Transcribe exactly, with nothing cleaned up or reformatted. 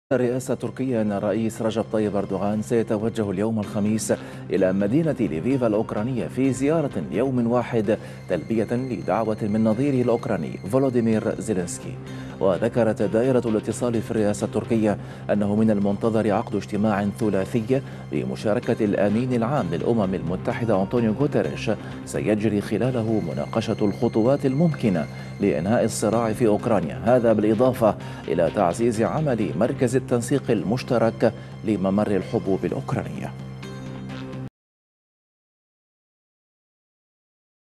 الرئاسة التركية أن الرئيس رجب طيب أردوغان سيتوجه اليوم الخميس إلى مدينة ليفيف الأوكرانية في زيارة ليوم واحد تلبية لدعوة من نظيره الأوكراني فولوديمير زيلينسكي. وذكرت دائرة الاتصال في الرئاسة التركية أنه من المنتظر عقد اجتماع ثلاثي بمشاركة الأمين العام للأمم المتحدة أنطونيو غوتيريش سيجري خلاله مناقشة الخطوات الممكنة لإنهاء الصراع في أوكرانيا، هذا بالإضافة إلى تعزيز عمل مركز التنسيق المشترك لممر الحبوب الأوكرانية.